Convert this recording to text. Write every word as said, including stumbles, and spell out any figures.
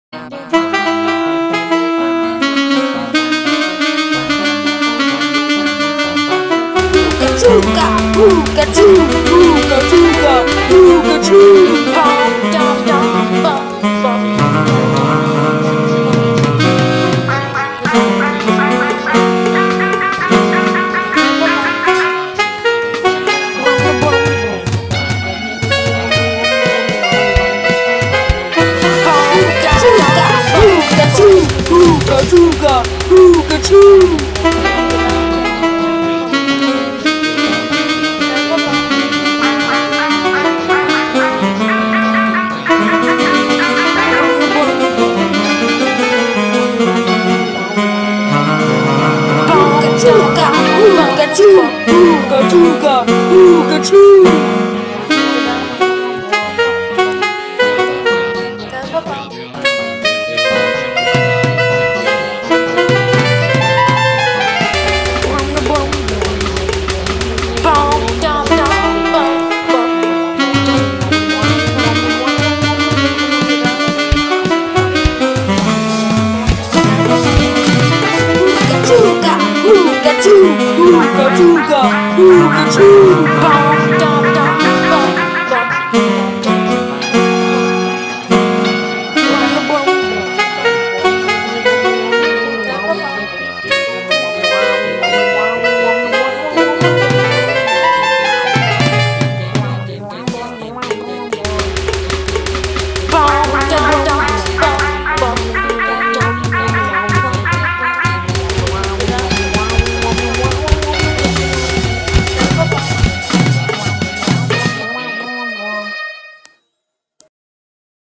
Juga, buka juga, buka juga, buka juga, dam dam bam bam. Buka juga, buka juga. Juga, buka juga, buka juga, buka juga. Buka juga, buka juga, buka juga.